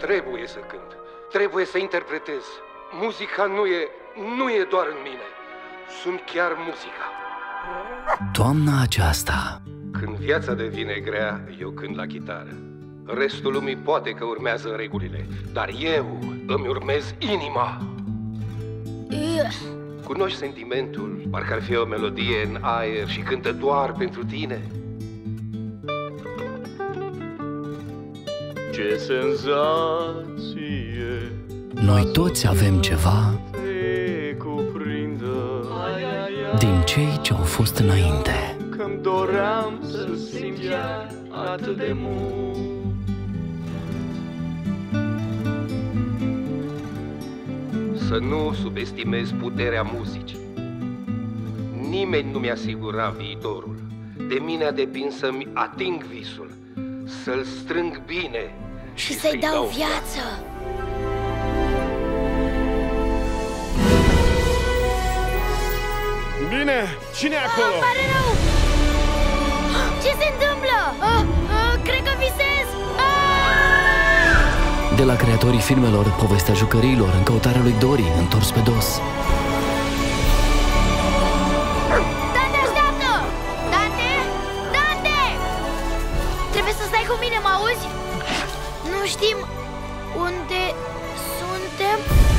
Trebuie să cânt. Trebuie să interpretez. Muzica nu e doar în mine. Sunt chiar muzica. Toamna aceasta, Când viața devine grea, eu cânt la chitară. Restul lumii poate că urmează regulile, dar eu îmi urmez inima. Cunoști sentimentul, parcă ar fi o melodie în aer și cântă doar pentru tine? Ce senzație noi toți avem ceva te cuprindă, din cei ce au fost înainte. că-mi doream să simt chiar atât de mult. Să nu subestimezi puterea muzicii. Nimeni nu mi-asigura viitorul. De mine a depins să-mi ating visul, să-l strâng bine Și să-i dau viață. Bine, cine e acolo? Pare rău! Ce se întâmplă? Cred că visez! De la creatorii filmelor Povestea jucăriilor, În căutarea lui Dory, Întors pe dos. Dante, așteaptă! Dante! Dante! Trebuie să stai cu mine, mă auzi? Nu știm unde suntem.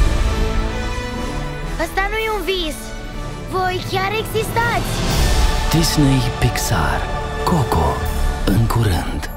Asta nu e un vis. Voi chiar existați. Disney Pixar. Coco. În curând.